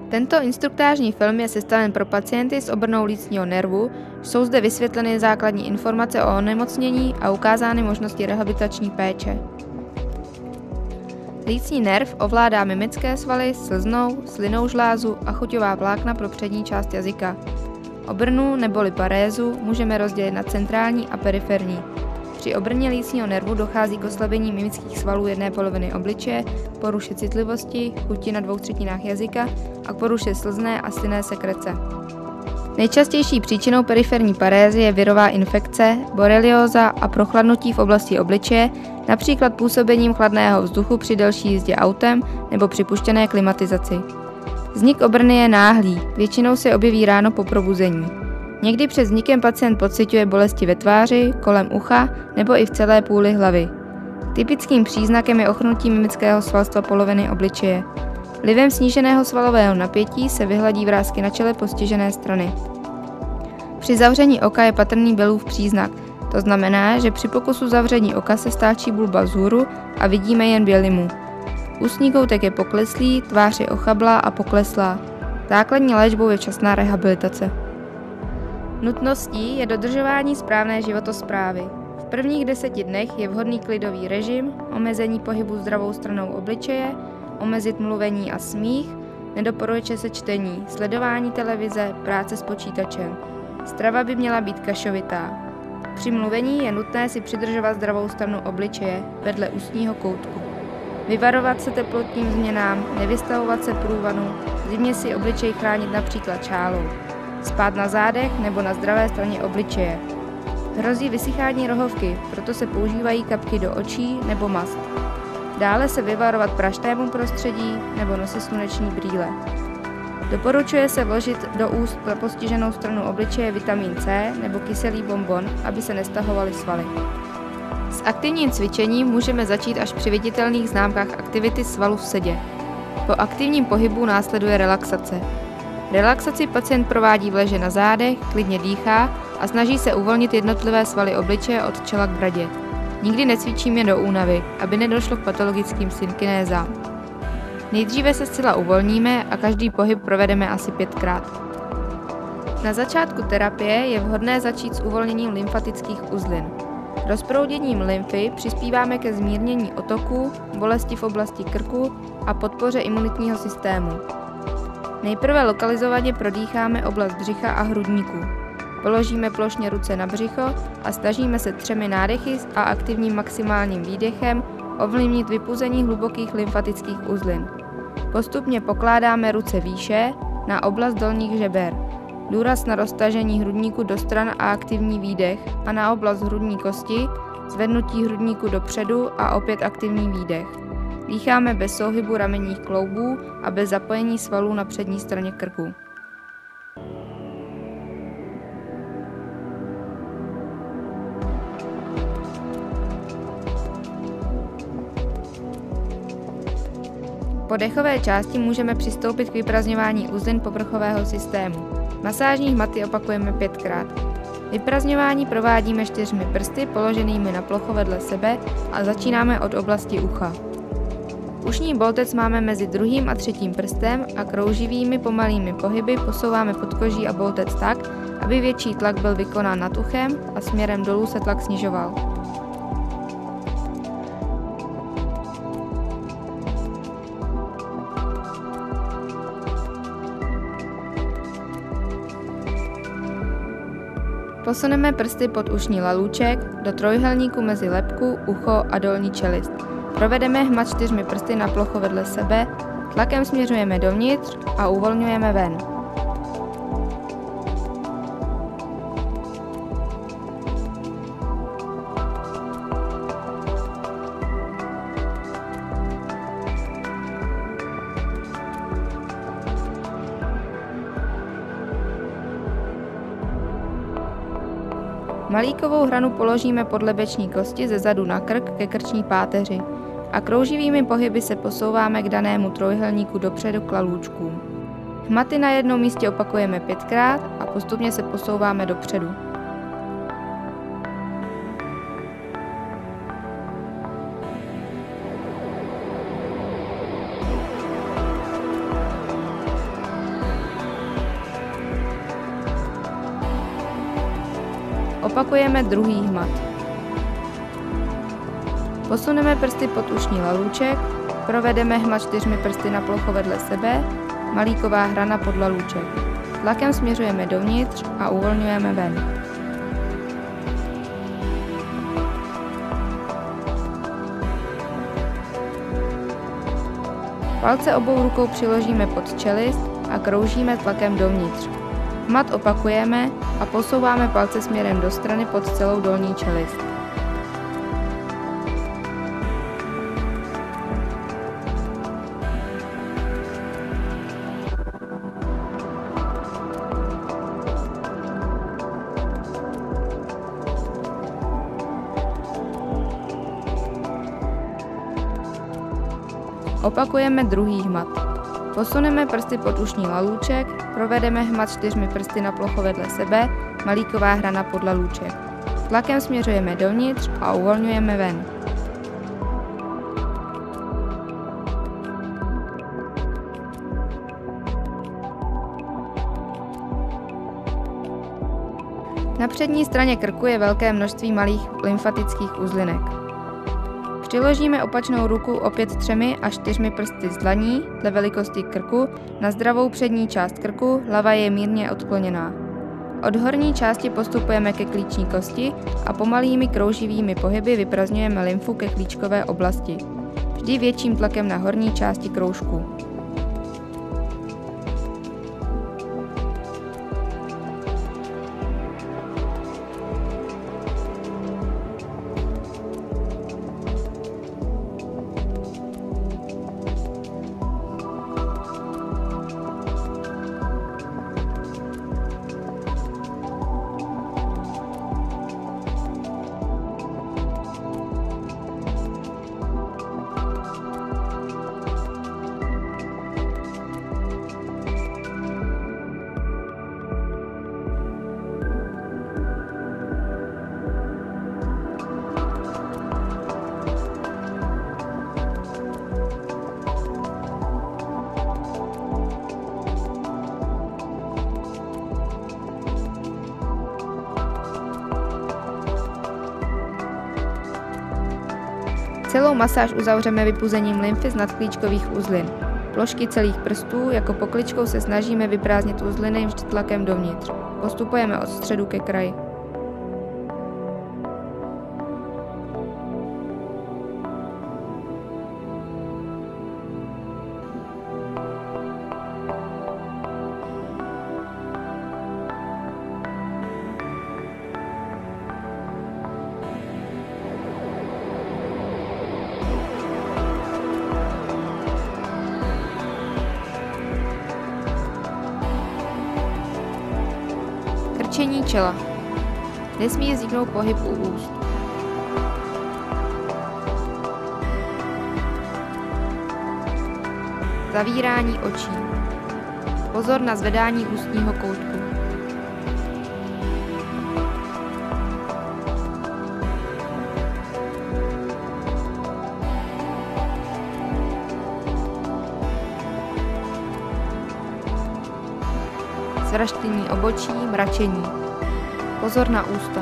Tento instruktážní film je sestaven pro pacienty s obrnou lícního nervu, jsou zde vysvětleny základní informace o onemocnění a ukázány možnosti rehabilitační péče. Lícní nerv ovládá mimické svaly, slznou, slinnou žlázu a chuťová vlákna pro přední část jazyka. Obrnu neboli parézu můžeme rozdělit na centrální a periferní. Při obrně lícního nervu dochází k oslabení mimických svalů jedné poloviny obličeje, poruše citlivosti, chuti na 2/3 jazyka a k poruše slzné a slinné sekrece. Nejčastější příčinou periferní parézy je virová infekce, borelióza a prochladnutí v oblasti obličeje, například působením chladného vzduchu při delší jízdě autem nebo při puštěné klimatizaci. Vznik obrny je náhlý, většinou se objeví ráno po probuzení. Někdy před vznikem pacient pociťuje bolesti ve tváři, kolem ucha nebo i v celé půli hlavy. Typickým příznakem je ochrnutí mimického svalstva poloviny obličeje. Vlivem sníženého svalového napětí se vyhladí vrásky na čele postižené strany. Při zavření oka je patrný Bellův příznak, to znamená, že při pokusu zavření oka se stáčí bulba vzhůru a vidíme jen bělimu. Ústní koutek je pokleslý, tvář je ochablá a pokleslá. Základní léčbou je včasná rehabilitace. Nutností je dodržování správné životosprávy. V prvních 10 dnech je vhodný klidový režim, omezení pohybu zdravou stranou obličeje, omezit mluvení a smích, nedoporučuje se čtení, sledování televize, práce s počítačem. Strava by měla být kašovitá. Při mluvení je nutné si přidržovat zdravou stranu obličeje vedle ústního koutku. Vyvarovat se teplotním změnám, nevystavovat se průvanu, zimně si obličej chránit například šálou. Spát na zádech nebo na zdravé straně obličeje. Hrozí vysychání rohovky, proto se používají kapky do očí nebo mast. Dále se vyvarovat prašnému prostředí nebo nosit sluneční brýle. Doporučuje se vložit do úst pro postiženou stranu obličeje vitamin C nebo kyselý bonbon, aby se nestahovaly svaly. S aktivním cvičením můžeme začít až při viditelných známkách aktivity svalů v sedě. Po aktivním pohybu následuje relaxace. Relaxaci pacient provádí v leže na zádech, klidně dýchá a snaží se uvolnit jednotlivé svaly obličeje od čela k bradě. Nikdy necvičíme do únavy, aby nedošlo k patologickým synkinézám. Nejdříve se zcela uvolníme a každý pohyb provedeme asi 5krát. Na začátku terapie je vhodné začít s uvolněním lymfatických uzlin. Rozprouděním lymfy přispíváme ke zmírnění otoků, bolesti v oblasti krku a podpoře imunitního systému. Nejprve lokalizovaně prodýcháme oblast břicha a hrudníku. Položíme plošně ruce na břicho a snažíme se 3 nádechy a aktivním maximálním výdechem ovlivnit vypuzení hlubokých lymfatických uzlin. Postupně pokládáme ruce výše na oblast dolních žeber. Důraz na roztažení hrudníku do stran a aktivní výdech a na oblast hrudní kosti, zvednutí hrudníku dopředu a opět aktivní výdech. Dýcháme bez souhybu ramenních kloubů a bez zapojení svalů na přední straně krku. Po dechové části můžeme přistoupit k vyprazňování uzlin povrchového systému. Masážní hmaty opakujeme 5krát. Vyprazňování provádíme 4 prsty položenými na plochu vedle sebe a začínáme od oblasti ucha. Ušní boltec máme mezi 2. a 3. prstem a krouživými pomalými pohyby posouváme podkoží a boltec tak, aby větší tlak byl vykonán nad uchem a směrem dolů se tlak snižoval. Posuneme prsty pod ušní lalůček do trojúhelníku mezi lebku, ucho a dolní čelist. Provedeme hmat 4 prsty na plochu vedle sebe, tlakem směřujeme dovnitř a uvolňujeme ven. Malíkovou hranu položíme pod lebeční kosti ze zadu na krk ke krční páteři a krouživými pohyby se posouváme k danému trojúhelníku dopředu k lalůčkům. Hmaty na jednom místě opakujeme 5krát a postupně se posouváme dopředu. Opakujeme druhý hmat. Posuneme prsty pod ušní lalůček, provedeme hmat 4 prsty na plochu vedle sebe, malíková hrana pod lalůček. Tlakem směřujeme dovnitř a uvolňujeme ven. Palce obou rukou přiložíme pod čelist a kroužíme tlakem dovnitř. Hmat opakujeme a posouváme palce směrem do strany pod celou dolní čelist. Opakujeme druhý hmat. Posuneme prsty pod ušní lalůček, provedeme hmat 4 prsty na plochu vedle sebe, malíková hrana pod lalůček. Tlakem směřujeme dovnitř a uvolňujeme ven. Na přední straně krku je velké množství malých lymfatických uzlinek. Přiložíme opačnou ruku opět 3 až 4 prsty z dlaní dle velikosti krku na zdravou přední část krku, hlava je mírně odkloněná. Od horní části postupujeme ke klíční kosti a pomalými krouživými pohyby vyprazdňujeme lymfu ke klíčkové oblasti. Vždy větším tlakem na horní části kroužku. Celou masáž uzavřeme vypuzením lymfy z nadklíčkových uzlin. Plošky celých prstů jako pokličkou se snažíme vyprázdnit uzliny vždy tlakem dovnitř. Postupujeme od středu ke kraji. Krčení čela. Nesmí vzniknout pohyb u úst. Zavírání očí. Pozor na zvedání ústního koutku. Zvraštění obočí, mračení. Pozor na ústa.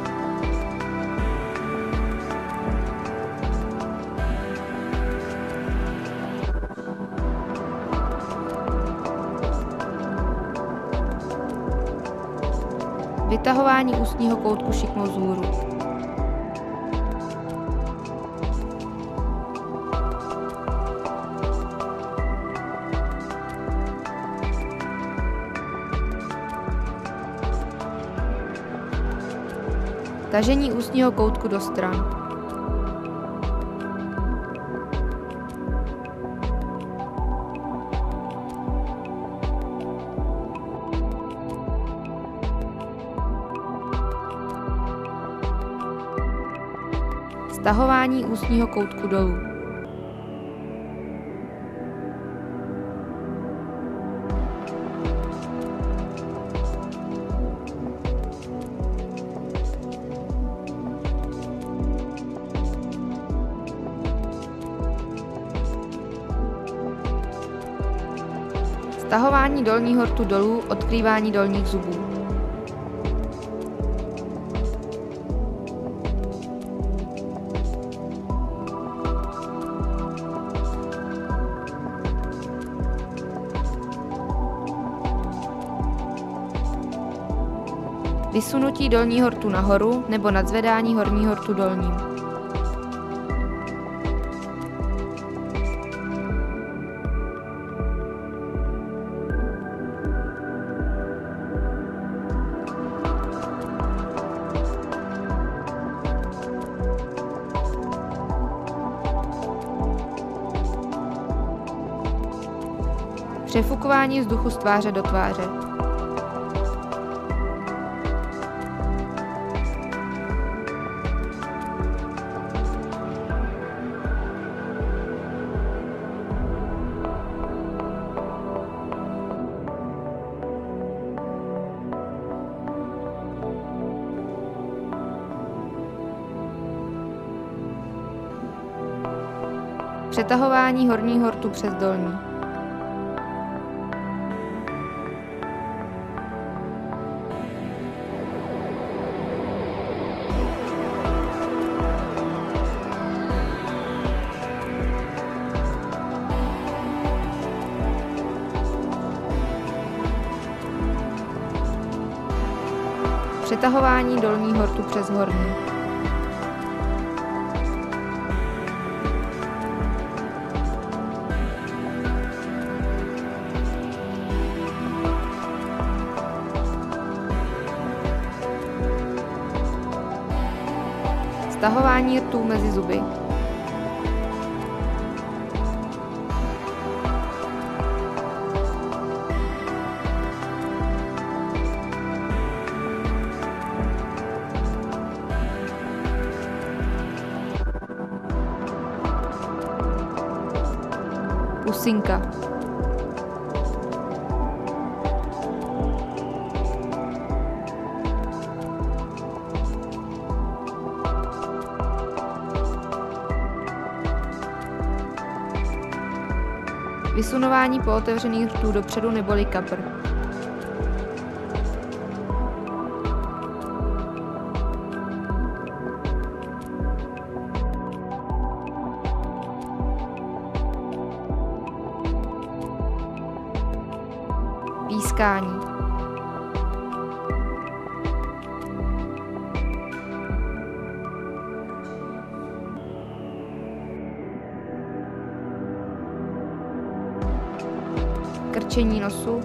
Vytahování ústního koutku šikmou vzhůru. Tažení ústního koutku do stran. Stahování ústního koutku dolů. Stahování dolního rtu dolů, odkrývání dolních zubů. Vysunutí dolního rtu nahoru nebo nadzvedání horního rtu dolním. Přefukování vzduchu z tváře do tváře. Přetahování horního rtu přes dolní. Přetahování dolního rtu přes horní. Stahování rtů mezi zuby. Pusinka. Vysunování pootevřených rtů dopředu neboli kapr. Pískání. Krčení nosu.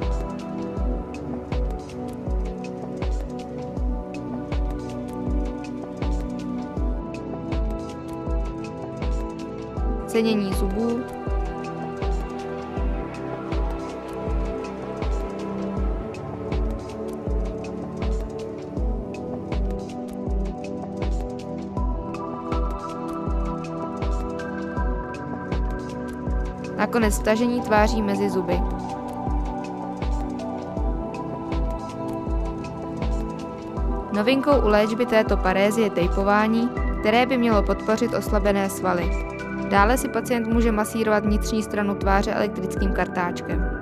Cenění zubů. Nakonec vtažení tváří mezi zuby. Novinkou u léčby této parézy je tejpování, které by mělo podpořit oslabené svaly. Dále si pacient může masírovat vnitřní stranu tváře elektrickým kartáčkem.